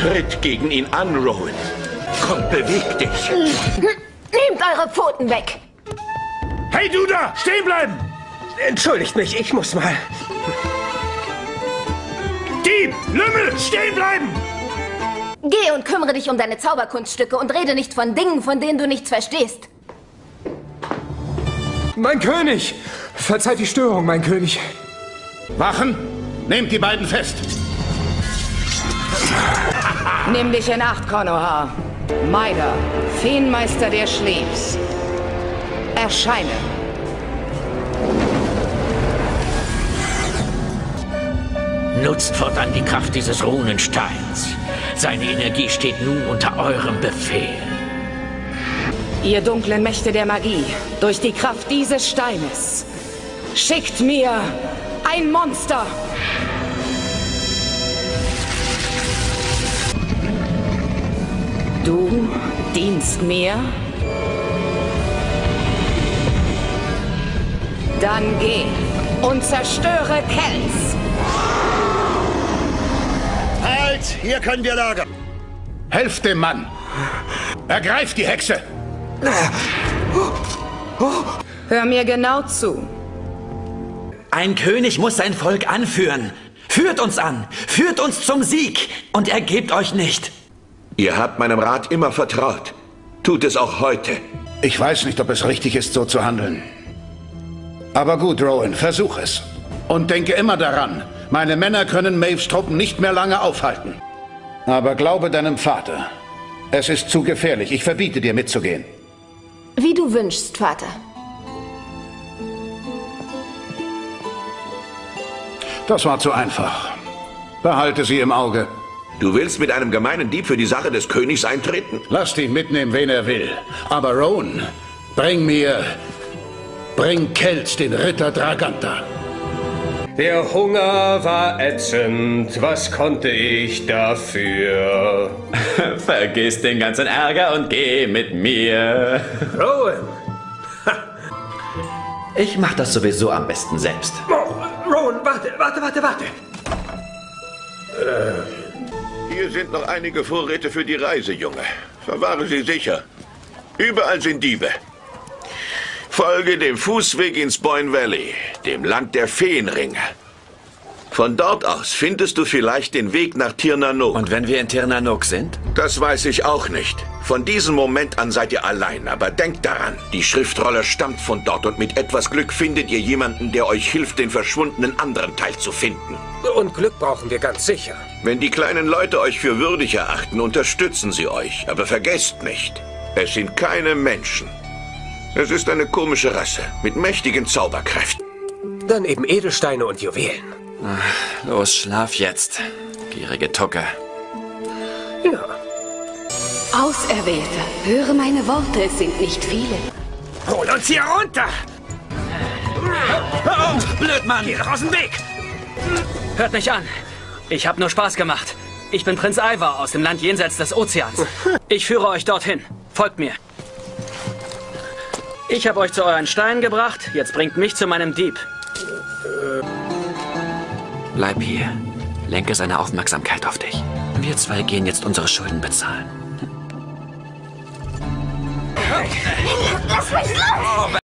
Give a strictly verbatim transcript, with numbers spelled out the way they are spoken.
Tritt gegen ihn an, Rowan. Komm, beweg dich. Nehmt eure Pfoten weg. Hey, du da! Stehen bleiben! Entschuldigt mich, ich muss mal. Dieb! Lümmel! Stehen bleiben! Geh und kümmere dich um deine Zauberkunststücke und rede nicht von Dingen, von denen du nichts verstehst. Mein König! Verzeiht die Störung, mein König. Wachen! Nehmt die beiden fest! Nimm dich in Acht, Konoha. Maida, Feenmeister der Schleefs. Erscheine. Nutzt fortan die Kraft dieses Runensteins. Seine Energie steht nun unter eurem Befehl. Ihr dunklen Mächte der Magie, durch die Kraft dieses Steines, schickt mir ein Monster! Du dienst mir? Dann geh und zerstöre Kells! Halt! Hier können wir lagern! Helft dem Mann! Ergreift die Hexe! Hör mir genau zu. Ein König muss sein Volk anführen. Führt uns an, führt uns zum Sieg und ergebt euch nicht. Ihr habt meinem Rat immer vertraut. Tut es auch heute. Ich weiß nicht, ob es richtig ist, so zu handeln. Aber gut, Rowan, versuch es. Und denke immer daran, meine Männer können Maves Truppen nicht mehr lange aufhalten. Aber glaube deinem Vater. Es ist zu gefährlich. Ich verbiete dir mitzugehen. Wie du wünschst, Vater. Das war zu einfach. Behalte sie im Auge. Du willst mit einem gemeinen Dieb für die Sache des Königs eintreten? Lasst ihn mitnehmen, wen er will. Aber Rowan, bring mir... Bring Kells, den Ritter Draganta. Der Hunger war ätzend, was konnte ich dafür? Vergiss den ganzen Ärger und geh mit mir. Rowan! Ich mach das sowieso am besten selbst. Oh, Rowan, warte, warte, warte, warte. Hier sind noch einige Vorräte für die Reise, Junge. Verwahre sie sicher. Überall sind Diebe. Folge dem Fußweg ins Boyne Valley, dem Land der Feenringe. Von dort aus findest du vielleicht den Weg nach Tir Na Nog. Und wenn wir in Tir Na Nog sind? Das weiß ich auch nicht. Von diesem Moment an seid ihr allein. Aber denkt daran, die Schriftrolle stammt von dort und mit etwas Glück findet ihr jemanden, der euch hilft, den verschwundenen anderen Teil zu finden. Und Glück brauchen wir ganz sicher. Wenn die kleinen Leute euch für würdig erachten, unterstützen sie euch. Aber vergesst nicht, es sind keine Menschen. Es ist eine komische Rasse mit mächtigen Zauberkräften. Dann eben Edelsteine und Juwelen. Ach, los, schlaf jetzt, gierige Tucke. Ja. Auserwählter, höre meine Worte, es sind nicht viele. Hol uns hier runter! Hör auf, Blödmann! Geh doch aus dem Weg! Hört mich an. Ich habe nur Spaß gemacht. Ich bin Prinz Ivar aus dem Land jenseits des Ozeans. Ich führe euch dorthin. Folgt mir. Ich habe euch zu euren Steinen gebracht. Jetzt bringt mich zu meinem Dieb. Bleib hier. Lenke seine Aufmerksamkeit auf dich. Wir zwei gehen jetzt unsere Schulden bezahlen. Lass mich los!